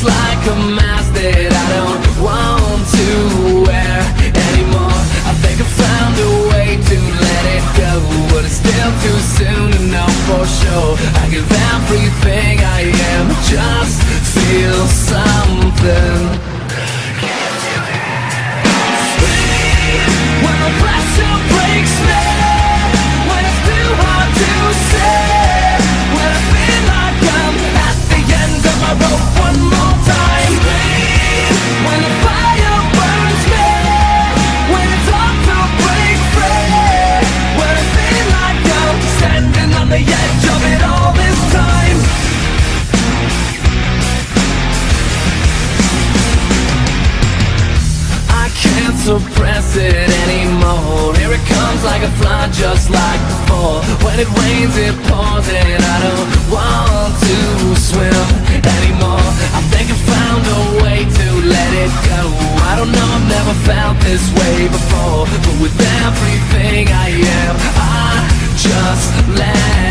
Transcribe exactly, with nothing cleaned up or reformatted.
It's like a mask that I don't want to wear anymore. I think I found a way to let it go, but it's still too soon to know for sure. I give everything I am, just feel something. When the pressure breaks me, when it's too hard to say, when I feel like I'm at the end of my rope one more time, when the fire burns me, when it's hard to break free, when I feel like I'm standing on the edge of it all this time. I can't suppress it anymore. Here it comes like a flood, just like before. When it rains it pours and I don't want to swim anymore. I think I found a way to let it go. I don't know, I've never felt this way before, but with everything I am, I just let